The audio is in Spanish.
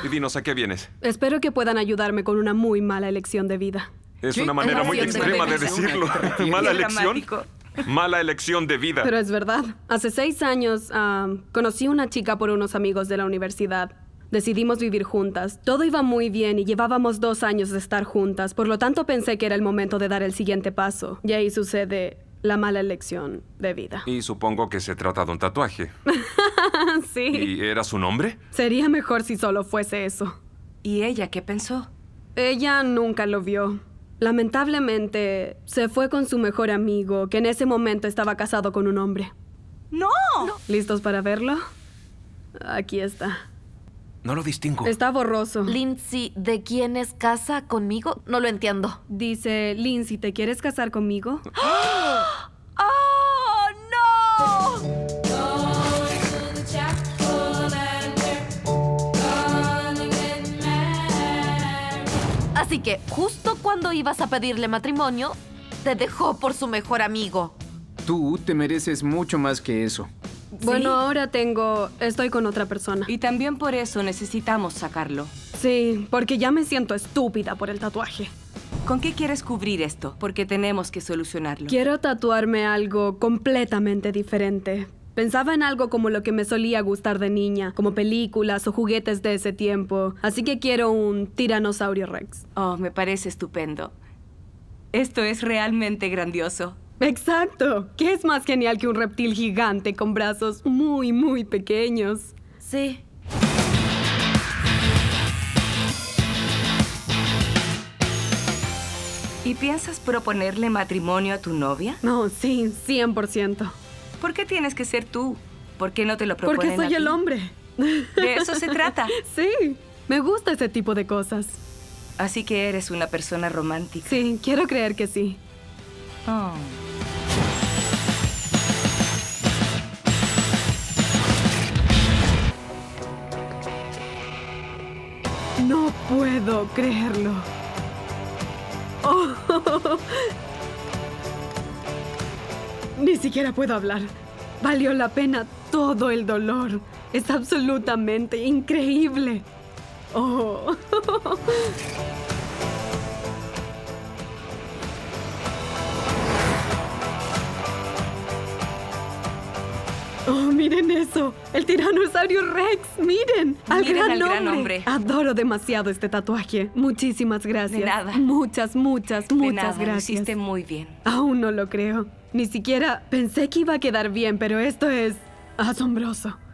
Y dinos, ¿a qué vienes? Espero que puedan ayudarme con una muy mala elección de vida. Es una manera muy extrema de decirlo. ¿Mala elección? Mala elección de vida. Pero es verdad. Hace 6 años conocí a una chica por unos amigos de la universidad. Decidimos vivir juntas. Todo iba muy bien y llevábamos 2 años de estar juntas. Por lo tanto, pensé que era el momento de dar el siguiente paso. Y ahí sucede la mala elección de vida. Y supongo que se trata de un tatuaje. Sí. ¿Y era su nombre? Sería mejor si solo fuese eso. ¿Y ella qué pensó? Ella nunca lo vio. Lamentablemente, se fue con su mejor amigo, que en ese momento estaba casado con un hombre. ¡No! ¿Listos para verlo? Aquí está. No lo distingo. Está borroso. Lindsay, ¿de quién es casa conmigo? No lo entiendo. Dice, Lindsay, ¿te quieres casar conmigo? ¡Oh, no! Así que, justo cuando ibas a pedirle matrimonio, te dejó por su mejor amigo. Tú te mereces mucho más que eso. Bueno, ahora estoy con otra persona. Y también por eso necesitamos sacarlo. Sí, porque ya me siento estúpida por el tatuaje. ¿Con qué quieres cubrir esto? Porque tenemos que solucionarlo. Quiero tatuarme algo completamente diferente. Pensaba en algo como lo que me solía gustar de niña, como películas o juguetes de ese tiempo. Así que quiero un tiranosaurio Rex. Oh, me parece estupendo. Esto es realmente grandioso. ¡Exacto! ¿Qué es más genial que un reptil gigante con brazos muy, muy pequeños? Sí. ¿Y piensas proponerle matrimonio a tu novia? No, sí, 100%. ¿Por qué tienes que ser tú? ¿Por qué no te lo proponen Porque soy a ti? el hombre. De eso se trata. Sí, me gusta ese tipo de cosas. Así que eres una persona romántica. Sí, quiero creer que sí. Oh. No puedo creerlo. Oh. Ni siquiera puedo hablar. Valió la pena todo el dolor. Es absolutamente increíble. Oh. Oh, miren eso. El tiranosaurio Rex. Miren. Miren al gran hombre. Adoro demasiado este tatuaje. Muchísimas gracias. De nada. Muchas De nada, lo gracias. hiciste muy bien. Aún no lo creo. Ni siquiera pensé que iba a quedar bien, pero esto es asombroso.